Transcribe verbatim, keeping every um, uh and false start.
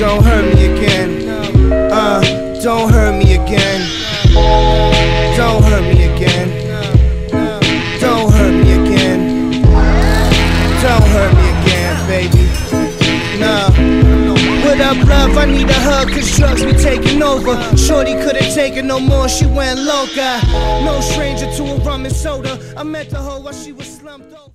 don't hurt me again. Uh, don't hurt me again. Don't hurt me again. Don't hurt me again. Don't hurt me again, baby. No. What up, love? I need a hug, cause drugs be taking over. Shorty couldn't take it no more, she went loca. No stranger to a rum and soda. I met the hoe while she was slumped over.